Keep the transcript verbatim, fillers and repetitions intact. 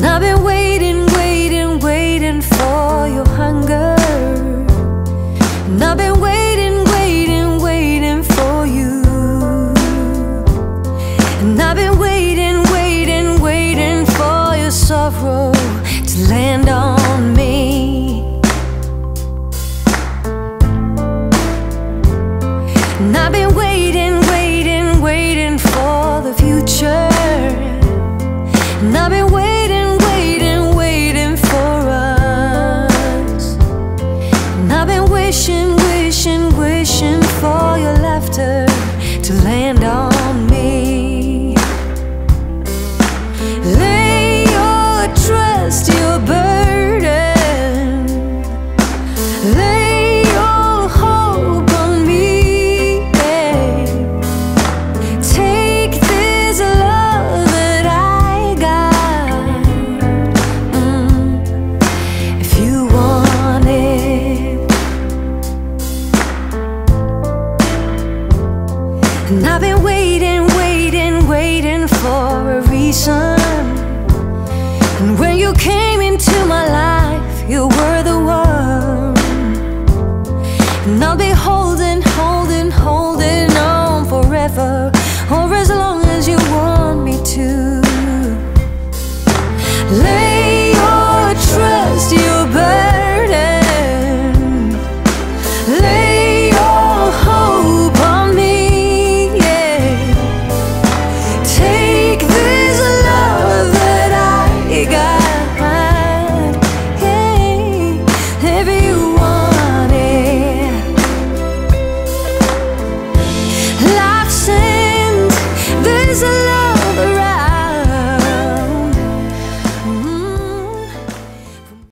And I've been waiting, waiting, waiting for your hunger. And I've been waiting, waiting, waiting for you. And I've been waiting, waiting, waiting for your sorrow to land on me. And I've been waiting, waiting, waiting for the future. And I've been waiting, waiting, waiting for us. And I've been wishing, wishing, wishing for your laughter to land on me. Lay your trust, your burden. Lay your hope on me, babe. Take this love that I got, mm, if you want it. And I've been waiting, waiting, waiting for a reason.